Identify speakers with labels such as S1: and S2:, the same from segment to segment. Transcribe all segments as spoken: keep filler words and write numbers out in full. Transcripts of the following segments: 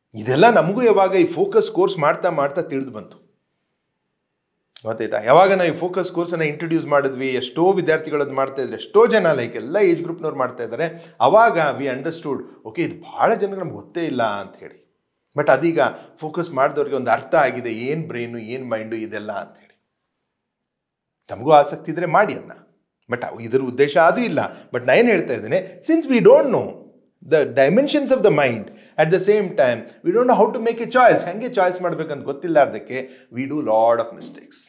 S1: ಇದೆಲ್ಲ ನಮಗೂ ಯಾವಾಗ ಈ ಫೋಕಸ್ ಕೋರ್ಸ್ ಮಾಡ್ತಾ ಮಾಡ್ತಾ ತಿಳಿದು ಬಂತು. ಗೊತ್ತಾಯ್ತಾ? ಯಾವಾಗ ನಾವು ಈ ಫೋಕಸ್ ಕೋರ್ಸನ್ನು ಇಂಟ್ರೊಡ್ಯೂಸ್ ಮಾಡಿದ್ವಿ, ಎಷ್ಟೋ ವಿದ್ಯಾರ್ಥಿಗಳದ್ದು ಮಾಡ್ತಾ ಇದ್ದಾರೆ, ಎಷ್ಟೋ ಜನ ಲೈಕ್ ಎಲ್ಲ ಏಜ್ ಗ್ರೂಪ್ನವ್ರು ಮಾಡ್ತಾ ಇದ್ದಾರೆ, ಅವಾಗ ವಿ ಅಂಡರ್ಸ್ಟೂಡ್ ಓಕೆ ಇದು ಭಾಳ ಜನಕ್ಕೆ ನಮ್ಗೆ ಗೊತ್ತೇ ಇಲ್ಲ ಅಂತ ಹೇಳಿ. ಬಟ್ ಅದೀಗ ಫೋಕಸ್ ಮಾಡಿದವ್ರಿಗೆ ಒಂದು ಅರ್ಥ ಆಗಿದೆ, ಏನು ಬ್ರೈನು ಏನು ಮೈಂಡು ಇದೆಲ್ಲ ಅಂಥೇಳಿ. ನಮಗೂ ಆಸಕ್ತಿ ಇದ್ದರೆ ಮಾಡಿ ಅದನ್ನ, ಬಟ್ ಇದರ ಉದ್ದೇಶ ಅದು ಇಲ್ಲ. ಬಟ್ ನಾನು ಏನು ಹೇಳ್ತಾ ಇದ್ದೇನೆ, since we don't know the dimensions of the mind at the same time we don't know how to make a choice, ಹೆಂಗೆ ಚಾಯ್ಸ್ ಮಾಡಬೇಕಂತ ಗೊತ್ತಿಲ್ಲಾರ್ದಕ್ಕೆ we do lot of mistakes.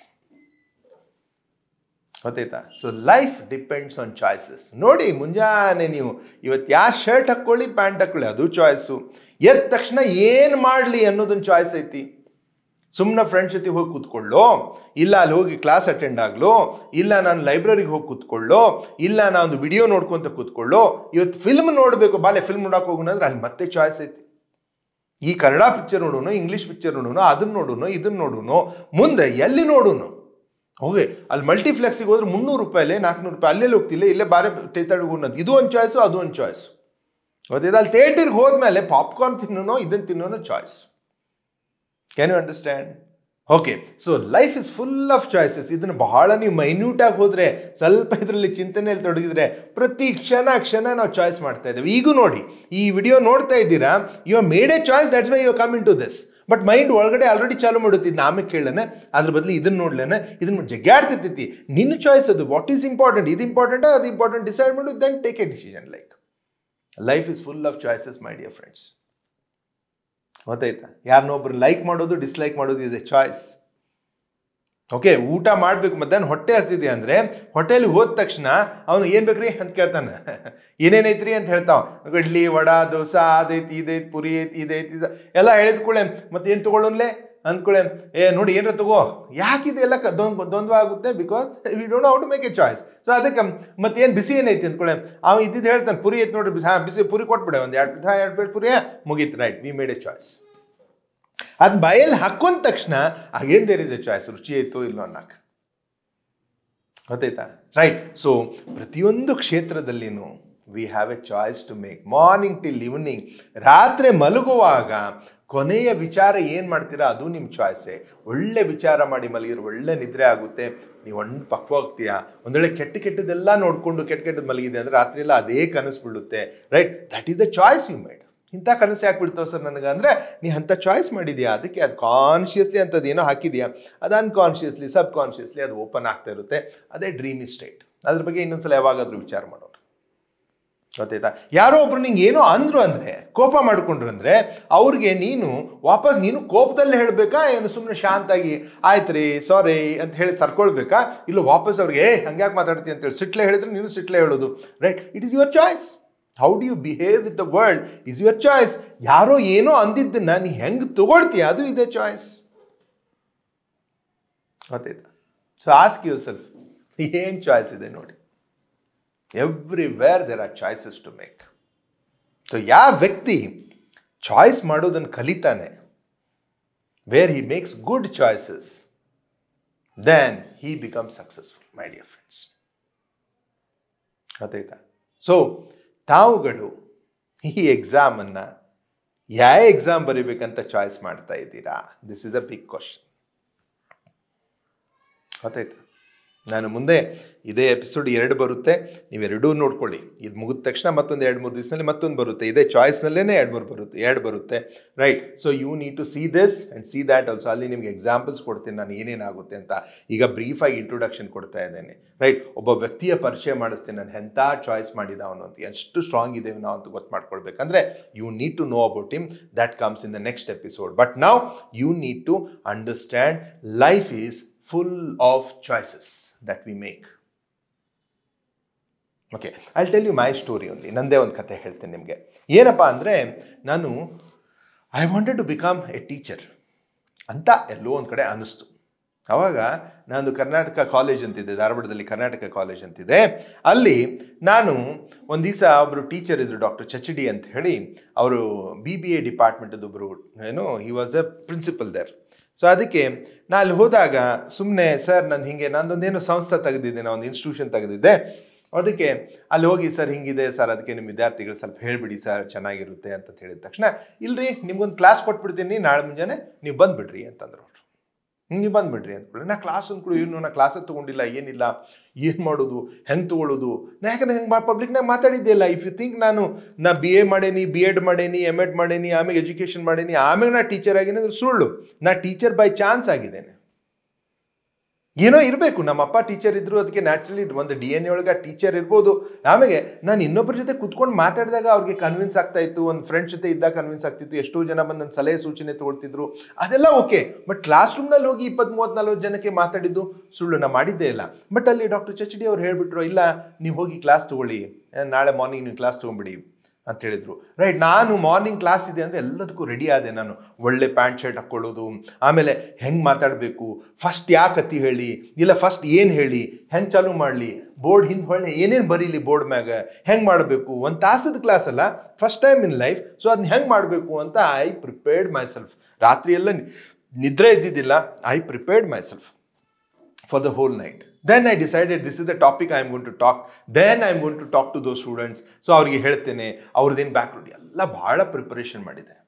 S1: ಗೊತ್ತಾಯ್ತಾ? So life depends on choices. ನೋಡಿ, ಮುಂಜಾನೆ ನೀವು ಇವತ್ತು ಯಾವ shirt ಹಾಕ್ಕೊಳ್ಳಿ, ಪ್ಯಾಂಟ್ ಹಾಕ್ಕೊಳ್ಳಿ, ಅದು ಚಾಯ್ಸು. ಎದ್ದ ತಕ್ಷಣ ಏನು ಮಾಡಲಿ ಅನ್ನೋದೊಂದು ಚಾಯ್ಸ್ ಐತಿ. ಸುಮ್ಮನೆ ಫ್ರೆಂಡ್ಸ್ ಜೊತೆ ಹೋಗಿ ಕೂತ್ಕೊಳ್ಳೋ, ಇಲ್ಲ ಅಲ್ಲಿ ಹೋಗಿ ಕ್ಲಾಸ್ ಅಟೆಂಡ್ ಆಗಲೋ, ಇಲ್ಲ ನಾನು ಲೈಬ್ರರಿಗೆ ಹೋಗಿ ಕೂತ್ಕೊಳ್ಳೋ, ಇಲ್ಲ ನಾನು ಒಂದು ವಿಡಿಯೋ ನೋಡ್ಕೊತ ಕೂತ್ಕೊಳ್ಳೋ, ಇವತ್ತು ಫಿಲ್ಮ್ ನೋಡಬೇಕು, ಬಾಲೆ ಫಿಲ್ಮ್ ನೋಡೋಕೆ ಹೋಗೋಣ ಅಂದ್ರೆ ಅಲ್ಲಿ ಮತ್ತೆ ಚಾಯ್ಸ್ ಐತಿ. ಈ ಕನ್ನಡ ಪಿಕ್ಚರ್ ನೋಡೋಣ, ಇಂಗ್ಲೀಷ್ ಪಿಕ್ಚರ್ ನೋಡೋಣ, ಅದನ್ನು ನೋಡೋಣ, ಇದನ್ನು ನೋಡೋಣ, ಮುಂದೆ ಎಲ್ಲಿ ನೋಡೋಣ. ಹೋಗಿ ಅಲ್ಲಿ ಮಲ್ಟಿಪ್ಲೆಕ್ಸಿಗೆ ಹೋದ್ರೆ ಮುನ್ನೂರು ರೂಪಾಯಿಲೆ ನಾಲ್ಕುನೂರು ರೂಪಾಯಿ ಅಲ್ಲೆಲ್ಲಿ ಹೋಗ್ತಿಲ್ಲ, ಇಲ್ಲೇ ಬಾರೆ ತೇತಾಡ್ಗೋಣದು. ಇದು ಒಂದು ಚಾಯ್ಸು, ಅದು ಒಂದು ಚಾಯ್ಸ್. ಗೊತ್ತಿದೆ? ಅಲ್ಲಿ ಥಿಯೇಟರ್ಗೆ ಹೋದ್ಮೇಲೆ ಪಾಪ್ಕಾರ್ನ್ ತಿನ್ನೋನೋ ಇದನ್ನು ತಿನ್ನೋನೋ choice. Can you understand? Okay, so life is full of choices. ಇದನ್ನು ಬಹಳ ನೀವು ಮೈನ್ಯೂಟಾಗಿ ಹೋದರೆ, ಸ್ವಲ್ಪ ಇದರಲ್ಲಿ ಚಿಂತನೆಯಲ್ಲಿ ತೊಡಗಿದ್ರೆ, ಪ್ರತಿ ಕ್ಷಣ ಕ್ಷಣ ನಾವು ಚಾಯ್ಸ್ ಮಾಡ್ತಾ ಇದ್ದೇವೆ. ಈಗೂ ನೋಡಿ, ಈ ವಿಡಿಯೋ ನೋಡ್ತಾ ಇದ್ದೀರಾ, you are made a choice, that's why you come in to this. But mind ಒಳಗಡೆ ಆಲ್ರೆಡಿ ಚಾಲು ಮಾಡುತ್ತಿದ್ದು, ಆಮೇಲೆ ಕೇಳಲೇನೆ, ಅದ್ರ ಬದಲು ಇದನ್ನು ನೋಡ್ಲೇನೆ, ಇದನ್ನು ಜಗ್ಗಾಡ್ತಿರ್ತೈತಿ. ನಿನ್ನ ಚಾಯ್ಸ್ ಅದು, ವಾಟ್ ಈಸ್ ಇಂಪಾರ್ಟೆಂಟ್, ಇದು ಇಂಪಾರ್ಟೆಂಟಾ ಅದು ಇಂಪಾರ್ಟೆಂಟ್, ಡಿಸೈಡ್ ಮಾಡು, then take a decision. Like life is full of choices my dear friends. ಗೊತ್ತಾಯ್ತಾ? ಯಾರನ್ನೊಬ್ರು ಲೈಕ್ ಮಾಡೋದು, ಡಿಸ್ಲೈಕ್ ಮಾಡೋದು ಇದೆ ಚಾಯ್ಸ್. ಓಕೆ, ಊಟ ಮಾಡಬೇಕು, ಮಧ್ಯಾಹ್ನ ಹೊಟ್ಟೆ ಹಸಿದೆ ಅಂದರೆ ಹೋಟೆಲ್ಗೆ ಹೋದ ತಕ್ಷಣ ಅವನು ಏನು ಬೇಕ್ರಿ ಅಂತ ಕೇಳ್ತಾನೆ. ಏನೇನೈತ್ರಿ ಅಂತ ಹೇಳ್ತಾವ, ಇಡ್ಲಿ ವಡಾ ದೋಸೆ ಅದೈತಿ ಇದೈತಿ ಪುರಿ ಐತಿ ಇದೈತಿ ಎಲ್ಲ ಹೇಳಿದ ಕೂಳೆ ಮತ್ತೆ ಏನು ತೊಗೊಳ್ಳೋನ್ಲೆ ಅಂದ್ಕೊಳ್ಳೆ, ಏ ನೋಡಿ ಏನರ ತಗೋ, ಯಾಕಿದೆ ಎಲ್ಲ ದ್ವಂದ್ವ ದ್ವಂದ್ವ ಆಗುತ್ತೆ, because we don't know how to make a choice. So ಅದಕ್ಕೆ ಮತ್ತೆ ಏನು ಬಿಸಿ ಏನೈತಿ ಅಂದ್ಕೊಳ್ಳೆ, ಅವ ಇದ್ದಿದ್ದು ಹೇಳ್ತಾನೆ ಪುರಿ ಐತಿ ನೋಡ್ರಿ, ಹಾಂ ಬಿಸಿ ಪುರಿ ಕೊಟ್ಬಿಡೆ, ಒಂದು ಎರಡು ಹಾಂ ಎರಡು ಪ್ಲೇಟ್ ಪುರಿ ಮುಗೀತು, right, we made a choice. ಅದು ಬಾಯಲ್ಲಿ ಹಾಕೊಂಡ ತಕ್ಷಣ ಆಗೇನು ದೇರ್ ಇಸ್ ಎ ಚಾಯ್ಸ್, ರುಚಿ ಆಯ್ತೋ ಇಲ್ಲೋ ಅನ್ನಕ್ಕೆ. ಗೊತ್ತಾಯ್ತಾ? ರೈಟ್. ಸೊ ಪ್ರತಿಯೊಂದು ಕ್ಷೇತ್ರದಲ್ಲಿನೂ we have a choice to make. Morning till evening, ರಾತ್ರಿ ಮಲಗುವಾಗ ಕೊನೆಯ ವಿಚಾರ ಏನು ಮಾಡ್ತೀರಾ ಅದು ನಿಮ್ಮ ಚಾಯ್ಸೇ. ಒಳ್ಳೆ ವಿಚಾರ ಮಾಡಿ ಮಲಗಿದ್ರೆ ಒಳ್ಳೆ ನಿದ್ರೆ ಆಗುತ್ತೆ, ನೀವು ಒಂದು ಪಕ್ವಾಗ್ತೀಯಾ. ಒಂದು ವೇಳೆ ಕೆಟ್ಟ ಕೆಟ್ಟದೆಲ್ಲ ನೋಡಿಕೊಂಡು ಕೆಟ್ಟ ಕೆಟ್ಟದ್ದು ಮಲಗಿದೆ ಅಂದರೆ ರಾತ್ರಿ ಎಲ್ಲ ಅದೇ ಕನಸು ಬೀಳುತ್ತೆ. Right, that is the choice you made. ಇಂಥ ಕನಸು ಯಾಕೆ ಬಿಡ್ತಾವೆ ಸರ್ ನನಗೆ ಅಂದರೆ, ನೀ ಅಂಥ ಚಾಯ್ಸ್ ಮಾಡಿದ್ಯಾ, ಅದಕ್ಕೆ ಅದು ಕಾನ್ಷಿಯಸ್ಲಿ ಅಂಥದ್ದು ಏನೋ ಹಾಕಿದ್ಯಾ, ಅದು ಅನ್ಕಾನ್ಷಿಯಸ್ಲಿ ಸಬ್ ಕಾನ್ಷಿಯಸ್ಲಿ ಅದು ಓಪನ್ ಆಗ್ತಾ ಇರುತ್ತೆ. ಅದೇ ಡ್ರೀಮಿ ಸ್ಟೇಟ್. ಅದ್ರ ಬಗ್ಗೆ ಇನ್ನೊಂದ್ಸಲ ಯಾವಾಗಾದರೂ ವಿಚಾರ ಮಾಡೋಣ. ಗೊತ್ತಾಯ್ತಾ? ಯಾರೋ ಒಬ್ರು ನಿಂಗೆ ಏನೋ ಅಂದರು ಅಂದರೆ, ಕೋಪ ಮಾಡಿಕೊಂಡ್ರು ಅಂದರೆ, ಅವ್ರಿಗೆ ನೀನು ವಾಪಸ್ ನೀನು ಕೋಪದಲ್ಲೇ ಹೇಳಬೇಕಾ, ಏನು ಸುಮ್ಮನೆ ಶಾಂತಾಗಿ ಆಯ್ತು ರೀ ಸಾರಿ ಅಂತ ಹೇಳಿ ಸರ್ಕೊಳ್ಬೇಕಾ, ಇಲ್ಲ ವಾಪಸ್ ಅವ್ರಿಗೆ ಏ ಹಂಗ್ಯಾಕೆ ಮಾತಾಡ್ತೀನಿ ಅಂತೇಳಿ ಸಿಟ್ಲೆ ಹೇಳಿದ್ರೆ ನೀನು ಸಿಟ್ಲೆ ಹೇಳೋದು. Right, it is your choice. How do you behave with the world is your choice. ಯಾರೋ ಏನೋ ಅಂದಿದ್ದನ್ನು ನೀ ಹೆಂಗೆ ತಗೊಳ್ತೀಯ ಅದು ಇದೆ ಚಾಯ್ಸ್. ಗೊತ್ತಾಯ್ತಾ? ಸೊ ಆಸ್ಕ್ ಯುವರ್ ಸೆಲ್ಫ್, ಏನು ಚಾಯ್ಸ್ ಇದೆ ನೋಡಿ. Everywhere there are choices to make. So ಯಾವ ವ್ಯಕ್ತಿ ಚಾಯ್ಸ್ ಮಾಡೋದನ್ನು ಕಲಿತಾನೆ, where he makes good choices, then he become successful my dear friends. ಗೊತ್ತಾಯ್ತಾ? ಸೊ ತಾವುಗಳು ಈ ಎಕ್ಸಾಮನ್ನು ಯಾವ ಎಕ್ಸಾಮ್ ಬರೀಬೇಕಂತ ಚಾಯ್ಸ್ ಮಾಡ್ತಾ ಇದ್ದೀರಾ? This is a big question. ಗೊತ್ತಾಯ್ತಾ? ನಾನು ಮುಂದೆ ಇದೇ ಎಪಿಸೋಡ್ ಎರಡು ಬರುತ್ತೆ, ನೀವೆರಡೂ ನೋಡ್ಕೊಳ್ಳಿ. ಇದು ಮುಗಿದ ತಕ್ಷಣ ಮತ್ತೊಂದು ಎರಡು ಮೂರು ದಿವಸದಲ್ಲಿ ಮತ್ತೊಂದು ಬರುತ್ತೆ, ಇದೇ ಚಾಯ್ಸ್ನಲ್ಲೇ ಎರಡು ಮೂರು ಬರುತ್ತೆ ಎರಡು ಬರುತ್ತೆ right. So you need to see this and see that also. ಅಲ್ಲಿ ನಿಮಗೆ ಎಕ್ಸಾಂಪಲ್ಸ್ ಕೊಡ್ತೀನಿ ನಾನು ಏನೇನಾಗುತ್ತೆ ಅಂತ. ಈಗ ಬ್ರೀಫಾಗಿ ಇಂಟ್ರೊಡಕ್ಷನ್ ಕೊಡ್ತಾ ಇದ್ದೇನೆ, ರೈಟ್. ಒಬ್ಬ ವ್ಯಕ್ತಿಯ ಪರಿಚಯ ಮಾಡಿಸ್ತೀನಿ, ನಾನು ಎಂಥ ಚಾಯ್ಸ್ ಮಾಡಿದ ಅವನು ಅಂತ, ಎಷ್ಟು ಸ್ಟ್ರಾಂಗ್ ಇದ್ದೇವೆ ನಾವು ಅಂತ ಗೊತ್ತು ಮಾಡ್ಕೊಳ್ಬೇಕಂದ್ರೆ you need to know about him. That comes in the next episode. But now you need to understand life is full of choices that we make. Okay, I'll tell you my story only. ನಂದೇ ಒಂದು ಕತೆ ಹೇಳ್ತೇನೆ ನಿಮಗೆ. ಏನಪ್ಪ ಅಂದರೆ, ನಾನು I wanted to become a teacher ಅಂತ ಎಲ್ಲೋ ಒಂದು ಕಡೆ ಅನ್ನಿಸ್ತು. ಆವಾಗ ನಾನು ಕರ್ನಾಟಕ ಕಾಲೇಜ್ ಅಂತಿದ್ದೆ, ಧಾರವಾಡದಲ್ಲಿ ಕರ್ನಾಟಕ ಕಾಲೇಜ್ ಅಂತಿದೆ. ಅಲ್ಲಿ ನಾನು ಒಂದು ದಿವಸ ಒಬ್ಬರು ಟೀಚರ್ ಇದ್ದರು, ಡಾಕ್ಟರ್ ಚಚಡಿ ಅಂತ ಹೇಳಿ. ಅವರು ಬಿ ಬಿ ಎ ಡಿಪಾರ್ಟ್ಮೆಂಟದೊಬ್ಬರು, ಏನು he was a principal there. So ಅದಕ್ಕೆ ನಾನು ಅಲ್ಲಿ ಹೋದಾಗ ಸುಮ್ಮನೆ ಸರ್ ನಾನು ಹೀಗೆ ನಂದೊಂದೇನು ಸಂಸ್ಥೆ ತೆಗೆದಿದ್ದೆ, ನಾನು ಒಂದು ಇನ್ಸ್ಟಿಟ್ಯೂಷನ್ ತೆಗೆದಿದ್ದೆ, ಅದಕ್ಕೆ ಅಲ್ಲಿ ಹೋಗಿ ಸರ್ ಹಿಂಗಿದೆ ಸರ್, ಅದಕ್ಕೆ ನಿಮ್ಮ ವಿದ್ಯಾರ್ಥಿಗಳು ಸ್ವಲ್ಪ ಹೇಳ್ಬಿಡಿ ಸರ್ ಚೆನ್ನಾಗಿರುತ್ತೆ ಅಂತ ಹೇಳಿದ ತಕ್ಷಣ, ಇಲ್ರಿ ನಿಮ್ಗೊಂದು ಕ್ಲಾಸ್ ಕೊಟ್ಬಿಡ್ತೀನಿ ನಾಳೆ ಮುಂಜಾನೆ ನೀವು ಬಂದುಬಿಡ್ರಿ ಅಂತಂದ್ರು ಅವರು. ನೀವು ಬಂದುಬಿಡ್ರಿ ಅಂದ್ಬಿಡ್ರಿ. ನಾ ಕ್ಲಾಸ್ ಅಂದ್ಕೊಡು ಇನ್ನು ನಾ ಕ್ಲಾಸಲ್ಲಿ ತೊಗೊಂಡಿಲ್ಲ, ಏನಿಲ್ಲ, ಏನು ಮಾಡೋದು, ಹೆಂಗೆ ತೊಗೊಳ್ಳೋದು, ನಾ ಯಾಕಂದ್ರೆ ಹೆಂಗೆ ಮಾ ಪಬ್ಲಿಕ್ನಾಗ ಮಾತಾಡಿದ್ದೆ ಇಲ್ಲ. ಇಫ್ ಯು ಥಿಂಕ್ ನಾನು ನಾ ಬಿ ಎ ಮಾಡೇನಿ, ಬಿ ಎಡ್ ಮಾಡೇನಿ, ಎಮ್ ಎಡ್ ಮಾಡೇನಿ, ಆಮೇಲೆ ಎಜುಕೇಷನ್ ಮಾಡೇನಿ, ಆಮೇಲೆ ನಾ ಟೀಚರ್ ಆಗೀನಿ ಅಂದ್ರೆ ಸುಳ್ಳು. ನಾ ಟೀಚರ್ ಬೈ ಚಾನ್ಸ್ ಆಗಿದ್ದೇನೆ. ಏನೋ ಇರಬೇಕು, ನಮ್ಮಪ್ಪ ಟೀಚರ್ ಇದ್ರು, ಅದಕ್ಕೆ ನ್ಯಾಚುರಲಿ ಒಂದು ಡಿ ಎನ್ ಎ ಒಳಗೆ ಟೀಚರ್ ಇರ್ಬೋದು. ಆಮೇಲೆ ನಾನು ಇನ್ನೊಬ್ಬರ ಜೊತೆ ಕುತ್ಕೊಂಡು ಮಾತಾಡಿದಾಗ ಅವ್ರಿಗೆ ಕನ್ವಿನ್ಸ್ ಆಗ್ತಾ ಇತ್ತು, ಒಂದು ಫ್ರೆಂಡ್ಸ್ ಜೊತೆ ಇದ್ದಾಗ ಕನ್ವಿನ್ಸ್ ಆಗ್ತಿತ್ತು, ಎಷ್ಟೋ ಜನ ಬಂದು ನನ್ನ ಸಲಹೆ ಸೂಚನೆ ತೊಗೊಳ್ತಿದ್ರು, ಅದೆಲ್ಲ ಓಕೆ. ಬಟ್ ಕ್ಲಾಸ್ ರೂಮ್ನಲ್ಲಿ ಹೋಗಿ ಇಪ್ಪತ್ತು ಮೂವತ್ತು ನಲ್ವತ್ತು ಜನಕ್ಕೆ ಮಾತಾಡಿದ್ದು ಸುಳ್ಳು, ನಾ ಮಾಡಿದ್ದೇ ಇಲ್ಲ. ಬಟ್ ಅಲ್ಲಿ ಡಾಕ್ಟರ್ ಚಚಡಿ ಅವ್ರು ಹೇಳ್ಬಿಟ್ರು, ಇಲ್ಲ ನೀವು ಹೋಗಿ ಕ್ಲಾಸ್ ತೊಗೊಳ್ಳಿ, ನಾಳೆ ಮಾರ್ನಿಂಗ್ ನೀವು ಕ್ಲಾಸ್ ತೊಗೊಂಬಿಡಿ ಅಂತ ಹೇಳಿದ್ರು. ರೈಟ್, ನಾನು ಮಾರ್ನಿಂಗ್ ಕ್ಲಾಸ್ ಇದೆ ಅಂದರೆ ಎಲ್ಲದಕ್ಕೂ ರೆಡಿ ಆದೆ. ನಾನು ಒಳ್ಳೆ ಪ್ಯಾಂಟ್ ಶರ್ಟ್ ಹಾಕ್ಕೊಳ್ಳೋದು, ಆಮೇಲೆ ಹೆಂಗೆ ಮಾತಾಡಬೇಕು, ಫಸ್ಟ್ ಯಾಕೆ ಕತ್ತಿ ಹೇಳಿ, ಇಲ್ಲ ಫಸ್ಟ್ ಏನು ಹೇಳಿ, ಹೆಂಗೆ ಚಾಲೂ ಮಾಡಲಿ, ಬೋರ್ಡ್ ಹಿಂದೆ ಹೊಳ್ಳೆ ಏನೇನು ಬರೀಲಿ ಬೋರ್ಡ್ ಮ್ಯಾಗ, ಹೆಂಗೆ ಮಾಡಬೇಕು, ಒಂದು ತಾಸದ ಕ್ಲಾಸ್ ಅಲ್ಲ, first time in life, so ಅದನ್ನ ಹೆಂಗೆ ಮಾಡಬೇಕು ಅಂತ ಐ ಪ್ರಿಪೇರ್ಡ್ ಮೈ ಸೆಲ್ಫ್. ರಾತ್ರಿ ಎಲ್ಲ ನಿದ್ರೆ ಇದ್ದಿದ್ದಿಲ್ಲ, I prepared myself for the whole night. Then I decided this is the topic I am going to talk. Then I am going to talk to those students. So ಅವ್ರಿಗೆ ಹೇಳ್ತೇನೆ, ಅವ್ರದ್ದೇನು background ಎಲ್ಲ ಭಾಳ preparation ಮಾಡಿದೆ.